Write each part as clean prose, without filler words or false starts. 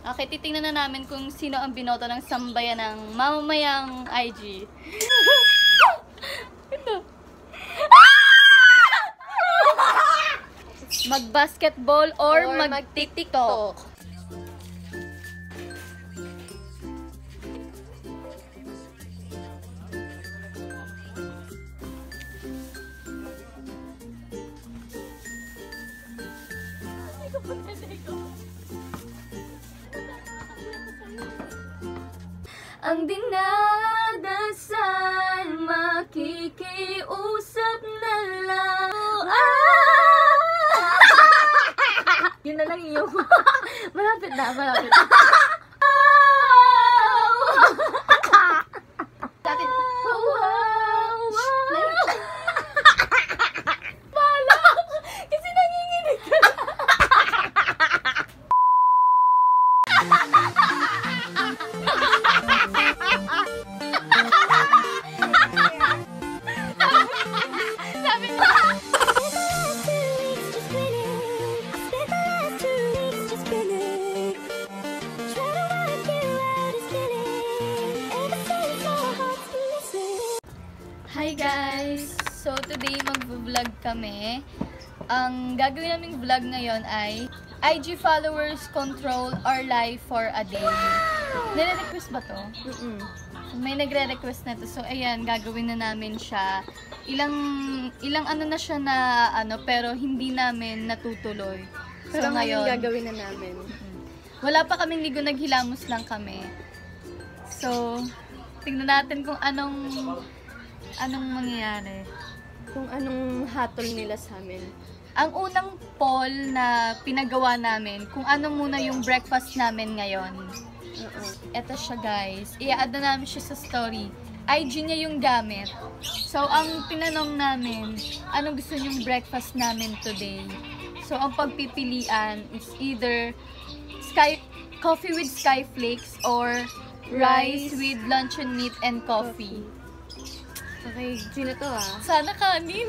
Okay, titingnan na namin kung sino ang binoto ng sambayan ng mamamayang IG. Ito. Mag-basketball or mag-tiktok. Ang dinadasal, makikiusap na lang. Yun na lang yung malapit na. Kasi nanginginig ka. Hi guys! So today mag-vlog kami. Ang gagawin naming vlog ngayon ay IG followers control our life for a day. Nire-request ba to? May nagre-request na to. So ayan, gagawin na namin siya. Ilang ano na siya na pero hindi namin natutuloy. So pero ngayon gagawin na namin. Wala pa kaming ligo, naghilamos lang kami. So tingnan natin kung anong mangyayari. Kung anong hatol nila sa amin. Ang unang poll na pinagawa namin, kung ano muna yung breakfast namin ngayon. Eto siya guys. I-add na namin siya sa story. IG niya yung gamit. So, ang tinanong namin, anong gusto niyong breakfast namin today? So, ang pagpipilian is either coffee with skyflakes or rice with luncheon meat and coffee. Okay, sino to Sana kanin.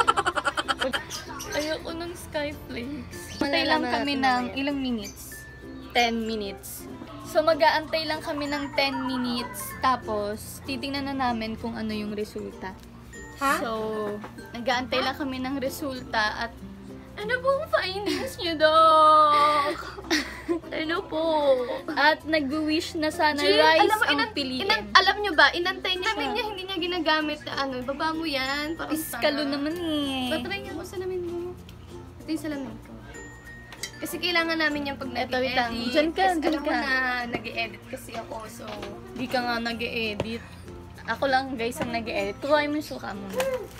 Ayoko ng skyflakes. Antay lang kami ng ilang minutes? 10 minutes. So, mag-aantay lang kami ng 10 minutes. Tapos, titingnan na namin kung ano yung resulta. So, nag-aantay lang kami ng resulta at ano pong findings nyo, Doc? Ano po? At nag-wish na sana rice ang piliin. Alam nyo ba, inantay niya siya. Hindi niya ginagamit na baba mo yan. Iskalo naman eh. Patry niya ako salamin mo. Ito yung salamin ko. Kasi kailangan namin yung pag nag-edit. Diyan ka. Alam mo na nag-edit kasi ako, so... Di ka nga nag-edit. Ako lang guys ang nag-edit. Kuhain mo yung suka mo.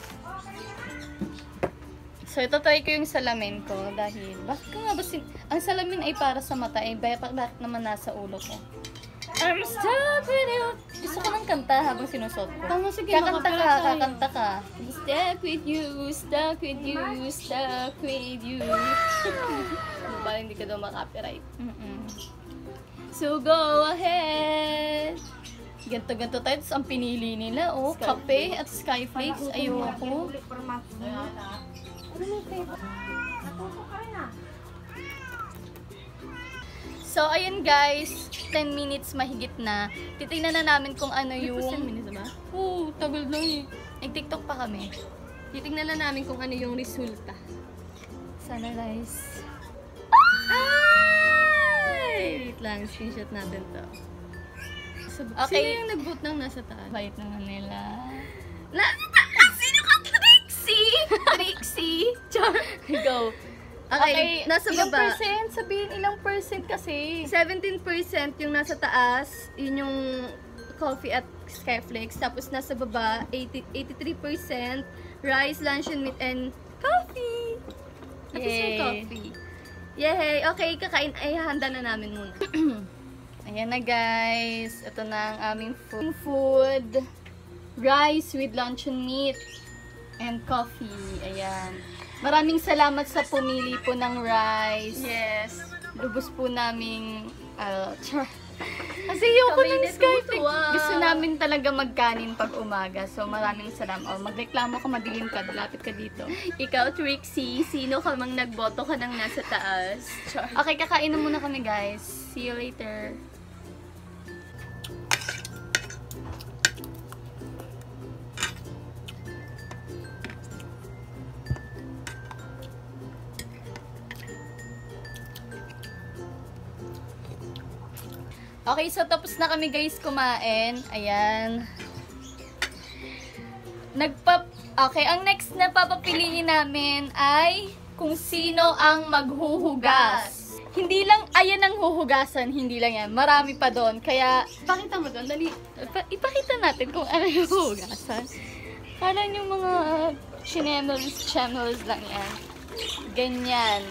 So, ito try ko yung salamin ko dahil, bakit ka nga ba ang salamin ay para sa mata eh, bakit naman nasa ulo ko? I'm stuck with you. Gusto ko ng kanta habang sinusot ko. Kakanta ka. Stuck with you, stuck with you, stuck with you. Para hindi ka daw makapiright. So, go ahead. Ganto-ganto tayo. Tapos ang pinili nila, kape at skyflakes. Ayoko. So, ayun guys, 10 minutes mahigit na. Titignan na namin kung ano yung... 10 minutes ba? Oo, tagal na eh. Nag-TikTok pa kami. Titignan na namin kung ano yung resulta. Sana guys. Ay! Wait lang, screenshot natin to. Okay. Sino yung nag-vote ng nasa taas? Bait naman nila. Nasa taas! Sino ka? Trixie! Char! Go. Okay, nasa ilang baba. percent? Sabihin ilang percent kasi. 17% yung nasa taas, yun yung coffee at skyflakes. Tapos nasa baba, 83% rice, luncheon meat, and coffee. At least may coffee. Yay! Okay, kakain. Ay, handa na namin muna. Ayan na guys. Ito na ang aming food. Rice with luncheon meat and coffee. Ayan. Maraming salamat sa pumili po ng rice. Yes. Lubos po naming Kasi ayoko ng Kami Skyflix. natutuwa. Gusto namin talaga magkanin pag umaga. So maraming salamat. Oh, magreklamo ka, madilim ka, lapit ka dito. Ikaw, Trixie, sino ka mang nagboto ka ng nasa taas? Char. Okay, kakain na muna kami guys. See you later. Okay, so tapos na kami guys kumain. Ayan. Okay, ang next na papapiliin namin ay kung sino ang maghuhugas. Hindi lang, ayan ang huhugasan, hindi lang yan. Marami pa doon. Kaya, Pakita mo doon, dali. ipakita natin kung ano yung huhugasan. Parang yung mga channels lang yan. Ganyan.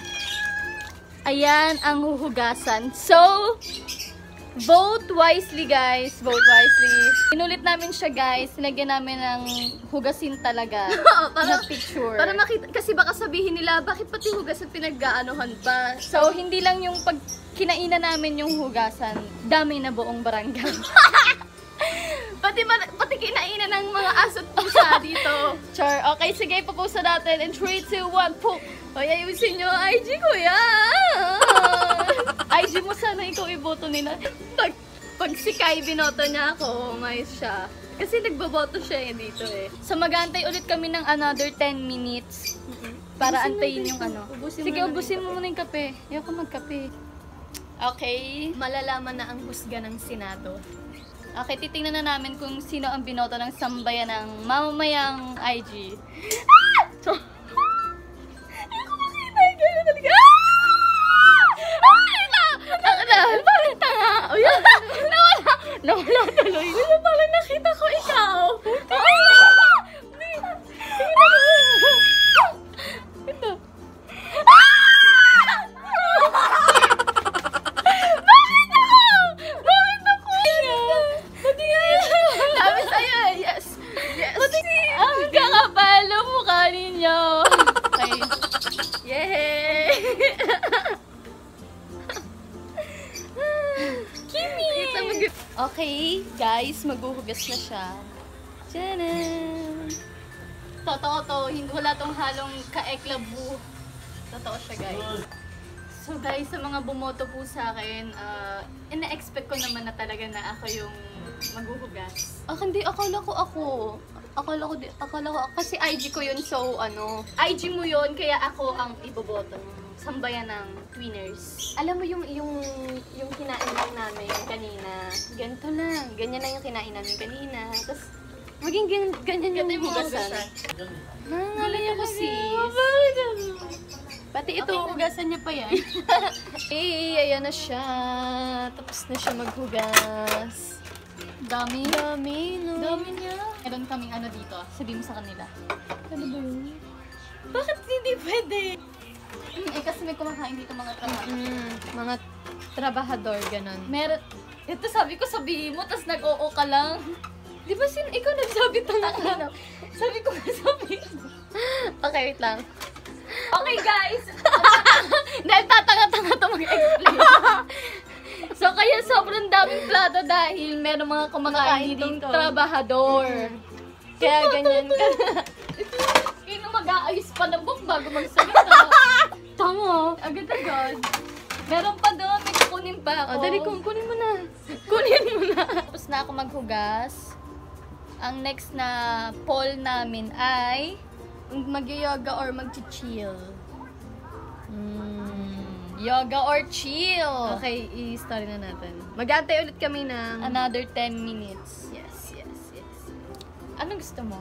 Ayan ang huhugasan. So, vote wisely guys. Vote wisely. Inulit namin siya guys. Sinagyan namin ng hugasin talaga. para, na picture. para makita, kasi baka sabihin nila, bakit pati hugas at pinag-aanohan pa? So, hindi lang yung pag kinainan namin yung hugasan, dami na buong barangay. Pati kinainan ng mga aso't pusa dito. Char, okay, sige, papost na natin. In 3, 2, 1, po! Hoy, ayusin nyo ang IG ko yan! IG mo sana ikaw iboto nila. Pag si Kai binoto niya ako, umayos siya. Kasi nagboboto siya dito eh. So, mag-aantay ulit kami ng another 10 minutes para Ubusin antayin natin yung ito. ano. Ubusin Sige, mo na ubusin rin mo muna yung kape. Ayoko magkape. Okay. Malalaman na ang husga ng Senado. Okay, titingnan na namin kung sino ang binoto ng sambayan ng mamamayang IG. Nawala tuloy. Parang nakita ko ikaw. Ito. Sabi sa'yo, yes. Yes. Ang kakapal ng mukha ninyo. Okay. Yay! Kimi! Kita mo, Okay, guys, maghuhugas na siya. Tchanan! Totoo to, hindi wala tong halong ka-eklabu. Totoo siya, guys. So, guys, sa mga bumoto po sa akin, ina-expect ko naman na talaga na ako yung maghuhugas. Hindi, akala ko kasi IG ko yun, so IG mo yun, kaya ako ang iboboto ng sambayan ng Twinners. Alam mo yung kinain lang namin kanina, ganito lang. Ganyan lang yung kinain namin kanina. Tapos, maging ganyan yung hugasan. Nangalan ako sis. Pati ito, Okay, hugasan niya pa yan. ayan na siya. Tapos na siya maghugas. Dami. Dami, no? Dami niya. Meron kaming dito. Sabihin mo sa kanila. Ano ba yun? Bakit hindi pwede? Kasi may kumakain dito mga trabaho. Mga trabahador, ganon. Meron. Ito sabi ko sabihin mo, tapos nag-oo ka lang. Di ba ikaw nagsabi ito na ka? Sabi ko sabihin mo. Okay, wait lang. Okay guys! Dahil tatanga-tanga ito mag-explain. So kaya sobrang daming plato dahil meron mga kumakain Kumakain dito dito. trabahador. Kaya ganyan ka. Sino mag-aayos pa ng book bago magsalita? Tama. Agad-agad. Meron pa doon. May kukunin pa ako. Dali, kunin mo na. Kunin mo na. Tapos na ako maghugas. Ang next na poll namin ay Mag-yoga or mag-chill. yoga or chill. Okay, i-story na natin. Mag-aantay ulit kami ng... Another 10 minutes. Yes. Anong gusto mo?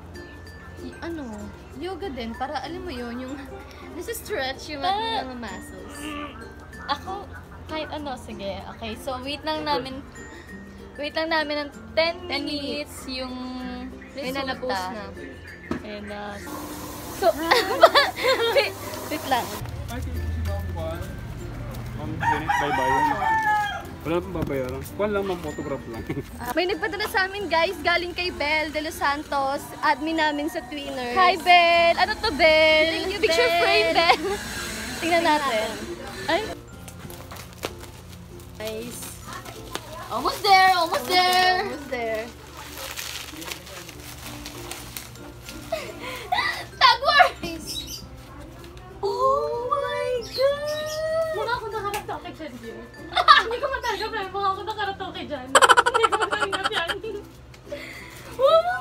Yoga din. Para alam mo yun, yung nasa-stretch yung mga muscles. Ako, kahit sige. Okay, so wait lang namin ng 10 minutes yung May resulta. nalapos na. Ayun na. So, wait lang. Ay, si Ma'am Ma'am Janet, bye-bye. Wala nang babayaran. Kuhan lang, mag-photograph lang. May nagpadala sa amin, guys, galing kay Belle de Los Santos, admin namin sa Twinners. Hi, Belle! Ano to, Belle? Thank you, Picture Belle. frame, Belle. Tingnan natin. Ay. Nice. Almost there! Almost there! Almost there. Tag war! Oh my God! Mukha ako nakaratoke dyan, Jim. Hindi ko matanggap na mukha ako nakaratoke dyan. Hindi ko matanggap yan. Oh my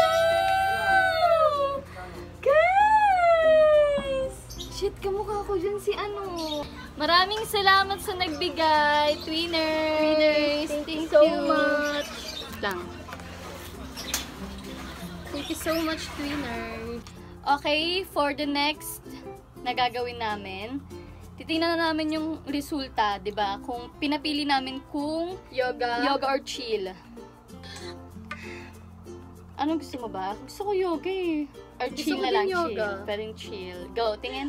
God! Guys! Shit, kamukha ko dyan si ano. Maraming salamat sa nagbigay, Twiners! Thank you so so much! Lang. Thank you so much, Twinner. Okay, for the next na gagawin namin, titingnan na namin yung resulta, 'di ba? Kung pinapili namin kung Yoga. yoga or chill. Anong gusto mo ba? Gusto ko yoga eh. Or Gusto chill ko na din lang, yoga. chill. Pero yung chill. Go, tingin.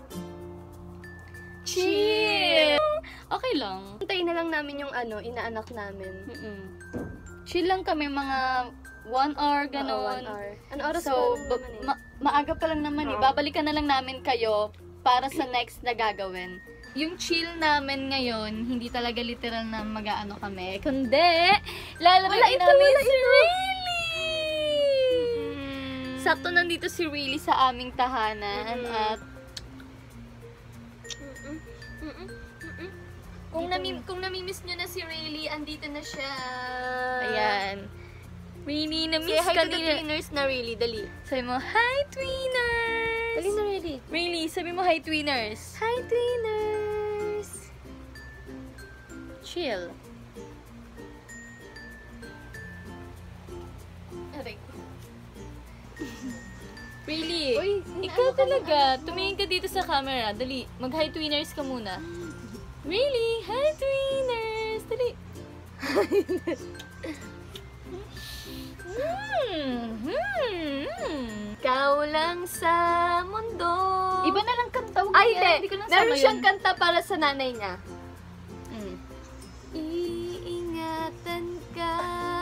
Chill! Okay lang. Hintayin na lang namin yung ano, inaanak namin. Chill lang kami, mga 1 hour, Oo, ganon. 1 hour. Ano oras So, ba naman eh? maaga pa lang naman eh. Oo. Babalikan na lang namin kayo para sa next na gagawin. Yung chill namin ngayon, hindi talaga literal na mag-aano kami. Kundi, lalabay namin si Riley! Sakto nandito si Riley sa aming tahanan at Kung namimiss nyo na si Rayleigh, andito na siya. ayan. Riley, Say na-miss hi ka to the nila. twiners na Rayleigh, dali. Sabi mo, hi twiners! Dali na Rayleigh. Riley, sabi mo, hi twiners! Hi twiners! Chill. Aray. Really? Uy, Ikaw talaga. Tumingin ka dito sa camera. Dali. Mag-hi twiners ka muna. Really? Hi twiners! Dali. Ikaw lang sa mundo. Iba na lang kanta. Huwag Ay, yan. hindi. ko nasama Meron yun. siyang kanta para sa nanay niya. Mm. Iingatan ka,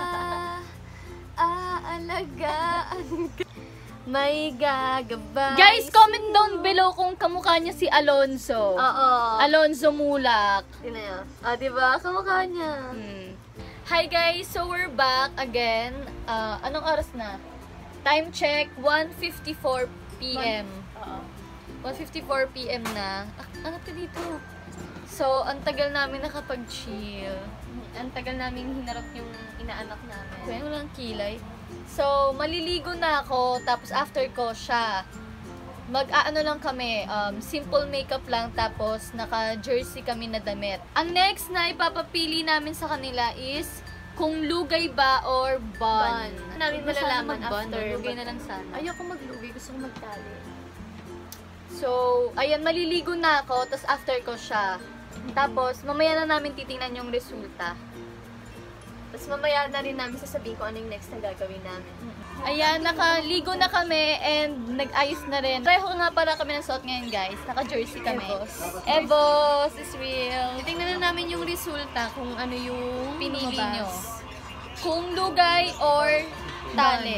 aalagaan ka, may gagabay. Guys, comment down below kung kamukha niya si Alonzo. Oo. Alonzo Mulak. Yun na yun. Ah, diba? Kamukha niya. Hi guys, so we're back again. Anong oras na? Time check, 1:54 p.m. Oo. 1:54 p.m. na. Ano ka dito? So, ang tagal namin nakapag-chill. Ang tagal namin hinarap yung inaanak namin. Kaya walang kilay. So, maliligo na ako, tapos after ko siya, mag-aano lang kami, simple makeup lang, tapos naka-jersey kami na damit. Ang next na ipapapili namin sa kanila is kung lugay ba or bun. Namin Huwag na sana malalaman mag-bun, after. lugay na lang sana. Ayoko maglugay. Gusto ko magtali. So, ayan, maliligo na ako, tapos after ko siya. Tapos, mamaya na namin titingnan yung resulta. Tapos mamaya na rin namin sasabihin kung ano yung next na gagawin namin. Ayan, nakaligo na kami and nag-ayos na rin. Pareho nga pala kami ng suot ngayon, guys. Naka-jersey kami. Evos is real. Titingnan na namin yung resulta kung ano yung Pinili lumabas. nyo. Kung lugay or tali.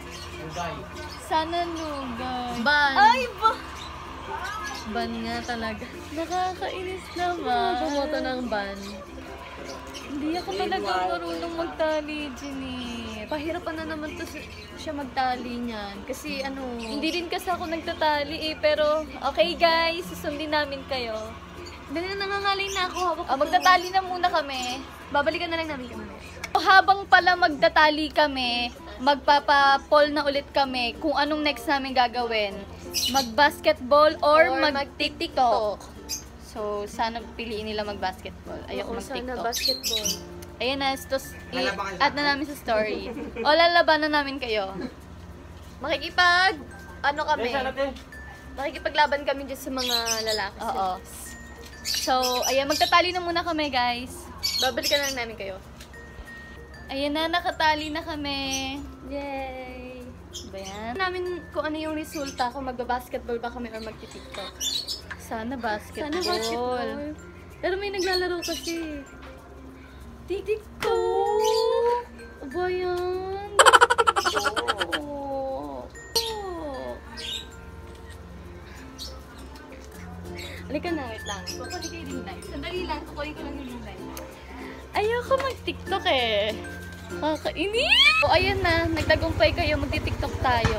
Sana lugay. Ban. Ay, ba? Ban nga talaga. Nakakainis naman. Bumoto ng ban. Hindi ako talaga marunong magtali, Jenny. Pahirapan na naman to siya magtali niyan. Kasi ano... Hindi rin kasi ako nagtatali eh, pero okay guys, susundin namin kayo. Dali na nangangalay na ako. Hawak ko to. Magtatali na muna kami. Babalikan na lang namin kami. Habang pala magtatali kami, magpapa-poll na ulit kami kung anong next namin gagawin. Mag-basketball or mag-tiktok. So, sana piliin nila mag-basketball. Ayoko Oo, sana mag-tiktok. basketball. Ayan na, add na namin sa story. O, lalabanan namin kayo. Ano kami? Makikipaglaban kami dyan sa mga lalaki. Oo. So, ayan, magtatali na muna kami, guys. Babalikan na lang namin kayo. Ayan na, nakatali na kami. Yay! Ba yan? Namin kung ano yung resulta, kung magbabasketball ba kami or magti-tiktok. Sana basketball. Sana basketball. Pero may naglalaro kasi. TikTok! Ba yan? Halika na, wait lang. Kukunin ko yung ring light. Sandali lang, kukunin ko lang yung ring light. Ayoko mag-TikTok eh. Kakainis! O ayan na, nagtagumpay kayo, magti-TikTok tayo.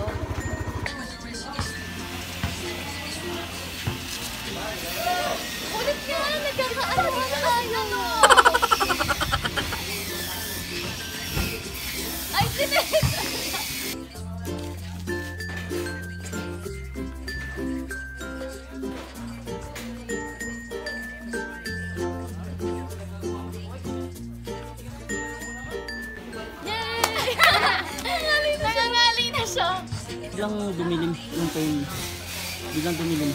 Ulit nga, nagkakaalaman na tayo. Ay, sinek! Nangangali na siya. Biglang dumilim yung phone. Biglang dumilim.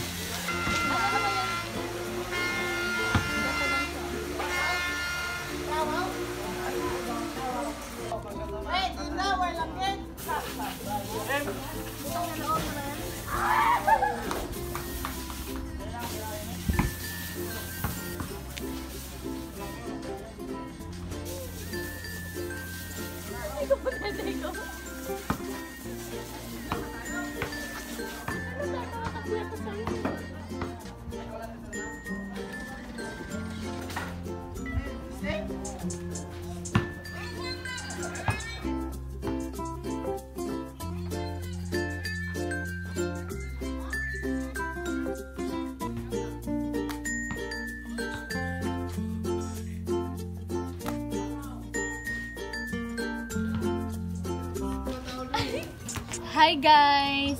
Hi guys!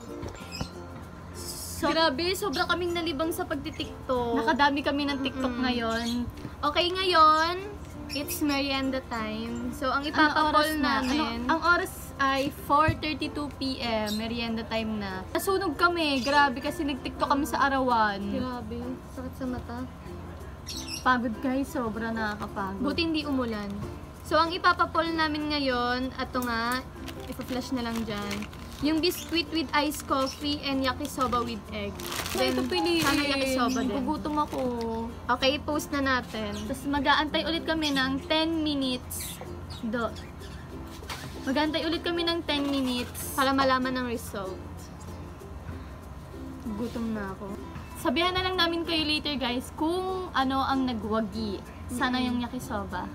Grabe, sobra kaming nalibang sa pagti-TikTok. Nakadami kami ng TikTok ngayon. Okay, ngayon, it's merienda time. So, ang ipapapol namin, ang oras ay 4:32 PM, merienda time na. Nasunog kami, grabe kasi nag-TikTok kami sa arawan. Grabe, sakit sa mata. Pagod guys, sobra nakakapagod. Buti hindi umulan. So, ang ipapapol namin ngayon, ato nga, ipa-flash na lang dyan. Yung biscuit with iced coffee and yakisoba with egg. Then, ito piliin. Sana yakisoba din. Gugutom ako. Okay, post na natin. Tapos mag-aantay ulit kami ng 10 minutes. Mag-aantay ulit kami ng 10 minutes. Para malaman ng result. Gutom na ako. Sabihan na lang namin kayo later guys kung ano ang nagwagi. Sana yung yakisoba.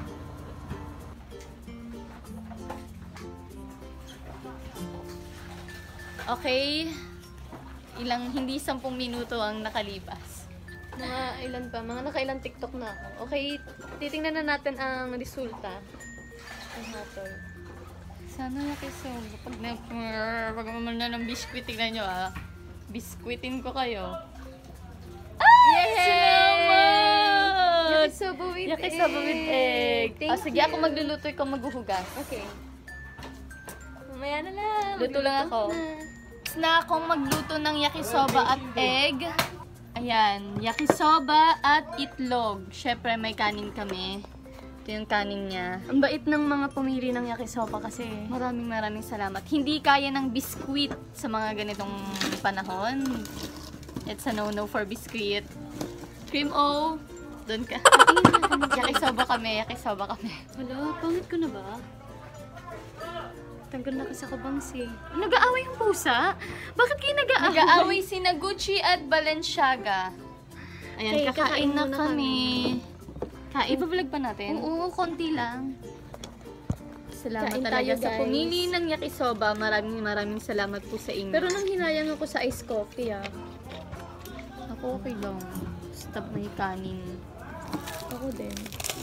Okay. Hindi 10 minuto ang nakalipas. Mga ilan pa? Mga nakailang TikTok na ako. Okay, titingnan na natin ang resulta. Ang hatol. Sana yakisoba. Pag naman na ng biscuit, tignan nyo Biscuitin ko kayo. Yay! Salamat! Yakisoba with Yakisoba with egg. Thank Sige, you. ako magluluto, ikaw maghuhugas. Okay. Mamaya na lang. Luto lang ako. Tapos na akong magluto ng yakisoba at egg. Ayan, yakisoba at itlog. Syempre, may kanin kami. Ito yung kanin niya. Ang bait ng mga pumili ng yakisoba kasi. Maraming salamat. Hindi kaya ng biskuit sa mga ganitong panahon. It's a no-no for biscuit. Cream O, doon ka. Yakisoba kami. Hala, pangit ko na ba? Tanggal na kasi ako bangsi. Nag-aaway yung pusa? Bakit kayo nag-aaway? Nag-aaway si Gucci at Balenciaga. Ayan, Okay, kakain na muna kami. Iba-vlog pa natin? Oo, konti lang. Salamat Kain talaga tayo, sa guys. pumili ng yakisoba. Maraming salamat po sa inyo. Pero nang hinayang ako sa iced coffee ako okay lang. Stop may kanin. Ako din.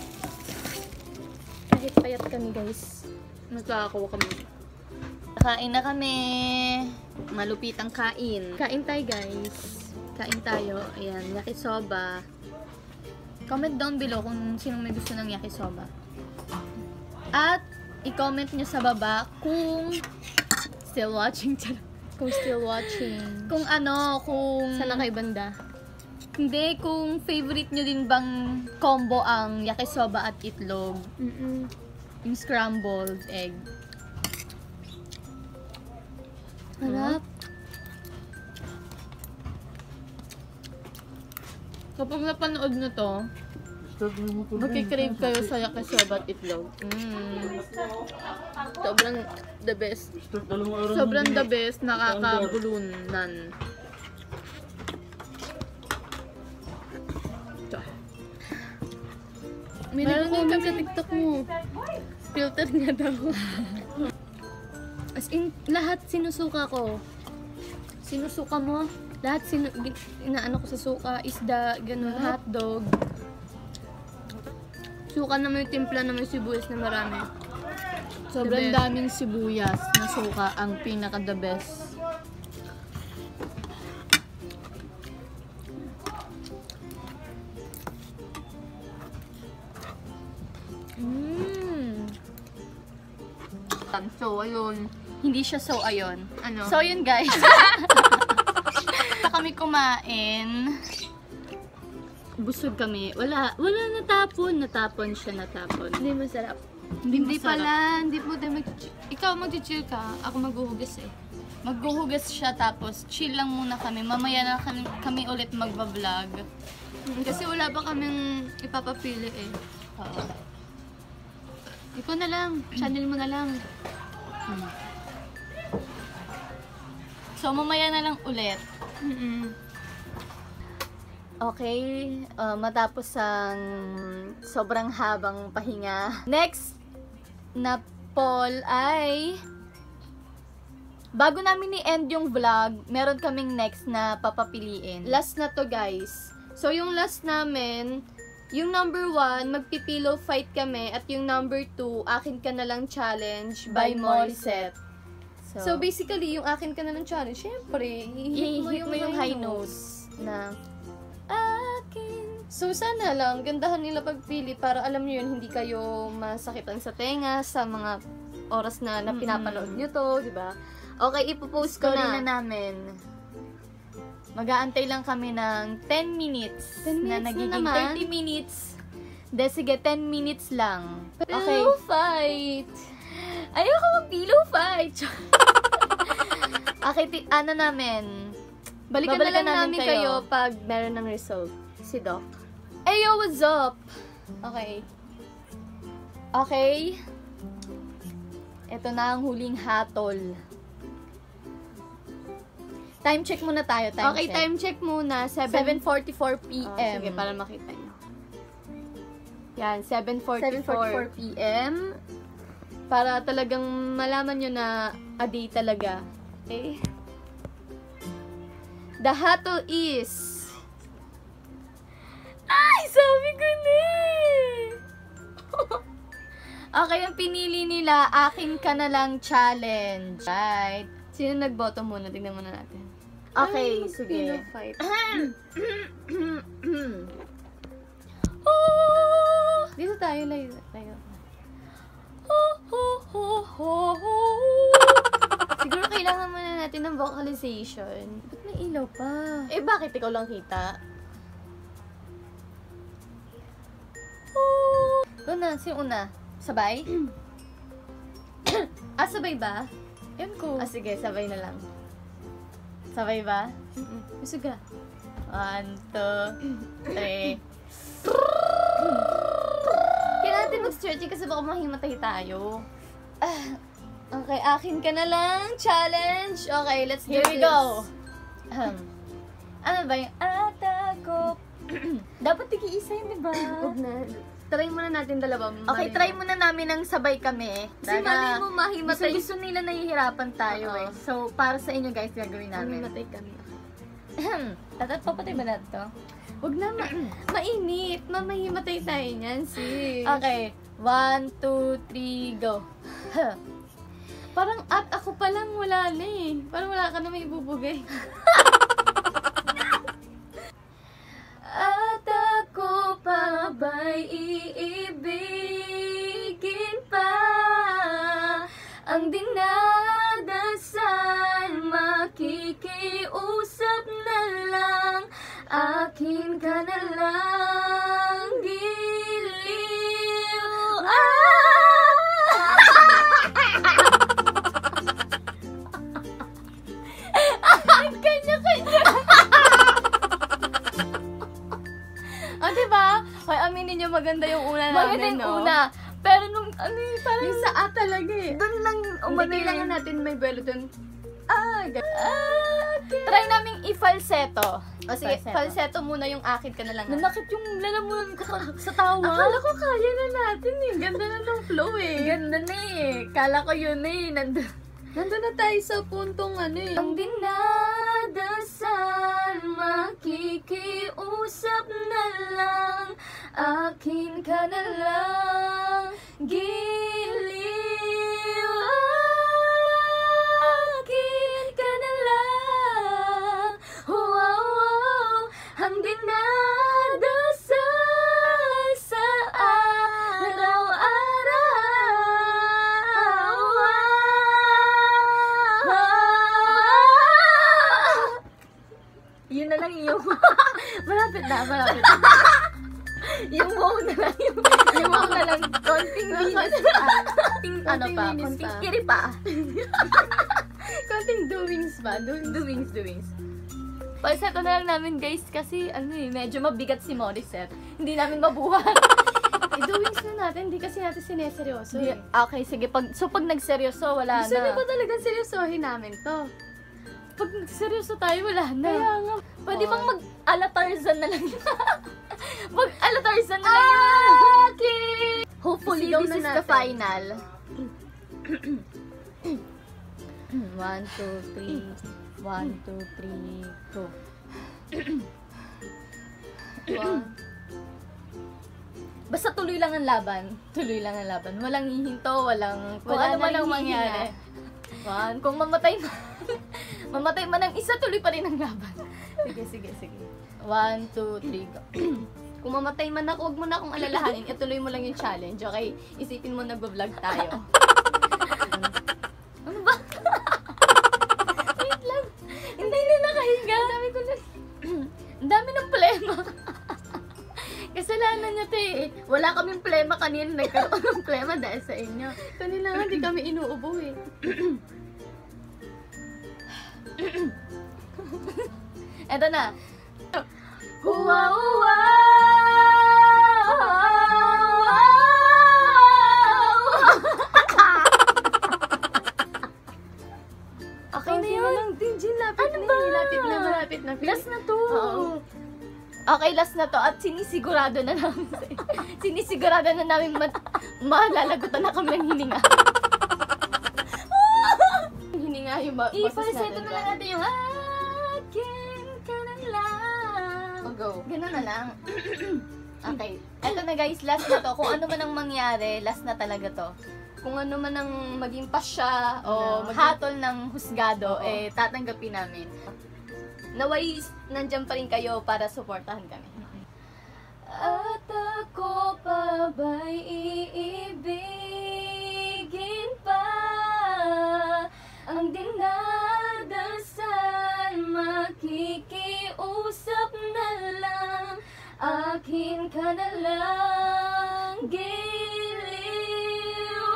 Kahit payat kami guys. Nagkakakuha kami. Kain na kami. Malupit ang kain. Kain tayo guys. Kain tayo. Ayan, yakisoba. Comment down below kung sinong may gusto ng yakisoba. At i-comment nyo sa baba kung still watching. Kung still watching. Kung Sana kay banda. Hindi, kung favorite nyo din bang combo ang yakisoba at itlog. Yung scrambled egg. Harap. Kapag napanood nyo to, magkikrave kayo sa yakisoba at itlog. Sobrang the best. Sobrang the best, nakakabulunan. May nag-comment sa TikTok mo. Filter nga daw. As in, lahat sinusuka ko. Sinusuka mo? Lahat inaano ko sa suka, isda, ganun, hotdog. Suka naman yung timpla na may sibuyas na marami. Sobrang daming sibuyas na suka ang pinaka the best. So, ayun. Hindi siya so ayun. Ano? So yun guys. Basta kami kumain. Busog kami. Wala natapon siya. Hindi masarap. Hindi Pala, hindi po tayo ikaw mag-chill ka, ako maghuhugas eh. Maghuhugas siya tapos chill lang muna kami. Mamaya na kami ulit magba-vlog. Kasi wala pa kaming ipapapili eh. Oo. Ikaw na lang, channel mo na lang. So mamaya na lang ulit. Okay, matapos ang sobrang habang pahinga. Next na poll ay bago namin i-end yung vlog, meron kaming next na papapiliin. Last na to guys. So yung last namin, yung number 1, magpipillow fight kami. At yung number 2, akin ka na lang challenge by Morissette. So basically, yung akin ka na lang challenge, syempre, i-hit mo yung high notes na akin. So sana lang, gandahan nila pagpili para alam nyo yun, hindi kayo masakitan sa tenga sa mga oras na pinapanood nyo to, di ba? Okay, ipopost ko story na. na namin. Mag-aantay lang kami ng 10 minutes, 10 minutes na nagiging na naman? 30 minutes. De, sige, 10 minutes lang. Okay. Pillow fight! Ayoko mag-pillow fight! Okay, ano namin? Balikan na lang namin kayo pag meron ng result. Si Doc. Ayo, what's up? Okay. Okay. Ito na ang huling hatol. Time check muna tayo. Time check muna. 7:44 p.m. Sige, para makita nyo. Yan, 7:44 p.m. Para talagang malaman nyo na a day talaga. Okay? The hatol is... Ay! Sabi ko na Okay, ang pinili nila, akin ka na lang challenge. Right? Sino nagboto muna? Tingnan muna natin. Okay, Ay, sige. pillow fight. Dito tayo, layo. Siguro kailangan muna natin ng vocalization. Ba't may ilaw pa? Eh, bakit ikaw lang kita? Una, sino una? Sabay? Sabay ba? Yan ko. Sige, sabay na lang. Sabay ba? Busog ka. 1, 2, 3. Kailangan natin mag-stretching kasi baka mahimatay tayo. Okay, akin ka na lang. Challenge. Okay, let's do Here this. we go. Ano ba yung atako? Dapat tigi-isa yun, diba? Huwag na. Try muna natin dalawa. Okay, try muna namin ng sabay kami. Kasi mali mo mahimatay. Gusto nila nahihirapan tayo Oo. eh. So, para sa inyo guys, gagawin namin. Mahimatay kami. Papatay ba natin to? Huwag na mainit. Mamahimatay tayo niyan, sis. Okay. 1, 2, 3, go. Parang ako pa lang wala na eh. Parang wala ka na may ibubugay. At ako pa ba'y iibigin pa? Ang dinadasal, makikiusap na lang. Akin ka na lang, giliw. Kanya-kanya. Diba? Kaya aminin nyo, maganda yung una namin, Maganda yung no? una. Pero nung, parang... Yung sa talaga eh. Doon lang, Kailangan natin may belo dun. At Try naming i-falsetto. O sige, falsetto muna yung akin ka na lang. Nanakit yung lalamunan ko sa tawa. Akala ko kaya na natin eh. Ganda na ng flow eh. Ganda na eh. Kala ko yun eh. Nandun na tayo sa puntong ano eh. Ang dinadasal, makikiusap na lang, akin ka na lang, giliw, akin ka na lang, wow, wow, ang dinadasal sa araw-araw. Yun na lang yung malapit na. Yung wow na lang. Yung wow na lang. Konting binis pa. Konting kiri pa. Konting doings ba? Doings. Falsetto na lang namin guys kasi medyo mabigat si Morissette. Hindi namin mabuhat. I-doings na natin, hindi kasi natin sineseryoso eh. Okay, sige. Pag nagseryoso, wala Gusto niyo na. ba talagang seryosohin namin to? Pag nagseryoso tayo, wala na. Kaya nga. Pwede bang mag-alatarzan na lang yun? Mag-alatarzan na lang yun. Hopefully, Isigaw this na is the natin. final. 1, 2, 3. 1, 2, 3, go. 1. Basta tuloy lang ang laban. Walang hihinto, walang... Kung Wala ano man na ang hihinga. mangyari. Kung mamatay man ang isa, tuloy pa rin ang laban. Sige. 1, 2, 3, go. Kung mamatay man ako, huwag mo na akong alalahanin. Ituloy mo lang yung challenge, okay? Isipin mo nagbablog tayo. Ano ba? Wait lang. Hindi na nakahiga. Ang dami ng plema. Kasalanan niyo, te. Wala kaming plema kanina. Nagkaroon ng plema dahil sa inyo. Kanina nga, di kami inuubo eh. Eto na. Wow! Okay na yun. Tinjin, lapit Ano na ba? eh. Malapit na. Last na to. Oo. Okay, last na to. At sinisigurado na namin. Sinisigurado na namin malalagutan na kami ng hininga. Hininga yung boses I-falsetto natin. na lang natin yung akin ka na lang. Oh, go. Ganun na lang. Okay. Eto na guys, last na to. Kung ano man ang mangyari, last na talaga to. Kung ano man ang maging pasya o hatol ng husgado, Oo. tatanggapin namin. Naway, nandyan pa rin kayo para suportahan kami. At ako pa ba'y iibigin pa? Ang dinadasal, makikiusap na lang, akin ka na lang, giliw,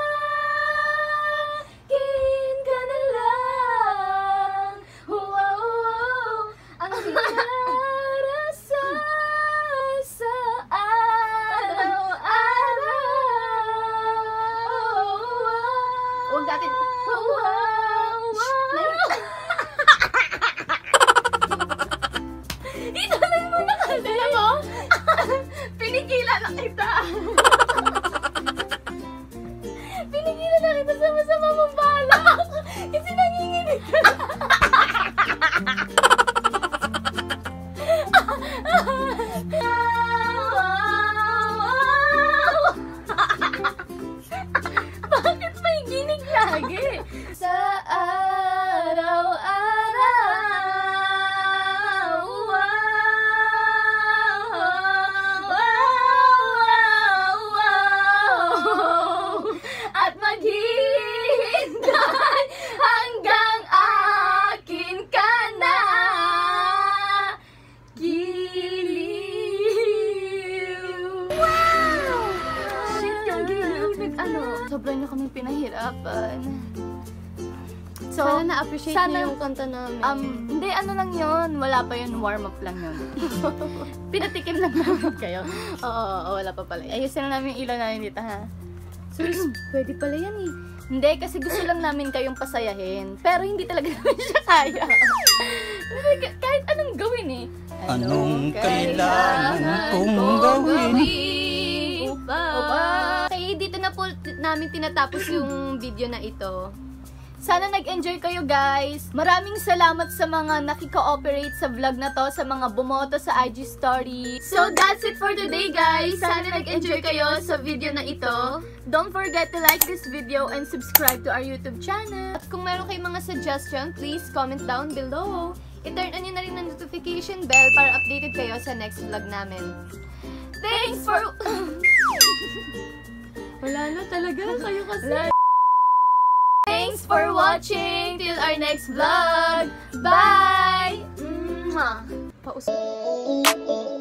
akin ka na lang, wow, ang dinarasal sa araw-araw. Huwag natin. Ituloy mo na kasi. Alam mo? Pinigilan na kita. Pinigilan na kita sa masama mong balak. Kasi nanginginig ka na. Bakit may ginig lagi? Sa araw-araw, wow, at maghihintay hanggang akin ka na, giliw. Wow! Shit, yung giliw. Sobrang niyo kaming pinahirapan. So, Sana na-appreciate sana- niyo yung kanta namin. Hindi, ano lang yun. Wala pa yun. Warm-up lang yun. Pinatikim lang namin kayo. Oo, wala pa pala. Ayusin na namin yung ilaw namin dito, ha? Sus, pwede pala yan eh. Hindi, kasi gusto lang namin kayong pasayahin. Pero hindi talaga namin siya kaya. Kahit anong gawin eh. Anong kailangan kong gawin? Okay, dito na po namin tinatapos yung video na ito. Sana nag-enjoy kayo guys. Maraming salamat sa mga nakiko-operate sa vlog na to, sa mga bumoto sa IG story. So that's it for today guys. Sana nag-enjoy kayo sa video na ito. Don't forget to like this video and subscribe to our YouTube channel. At kung meron kayong mga suggestion, please comment down below. I-turn on nyo na rin ang notification bell para updated kayo sa next vlog namin. Thanks for... Wala na talaga, kayo kasi. Thanks for watching. Till our next vlog. Bye! Paus.